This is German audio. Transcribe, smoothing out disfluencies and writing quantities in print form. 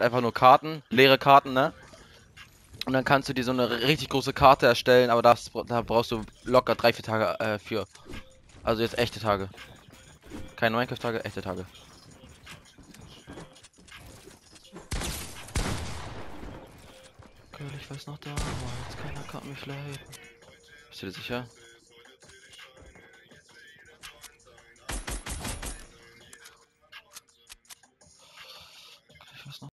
einfach nur Karten, leere Karten, ne? Und dann kannst du dir so eine richtig große Karte erstellen, aber da brauchst du locker 3, 4 Tage für. Also jetzt echte Tage. Keine Minecraft-Tage, echte Tage. Girl, ich weiß noch damals, keiner kann mich leiden. Bist du dir sicher?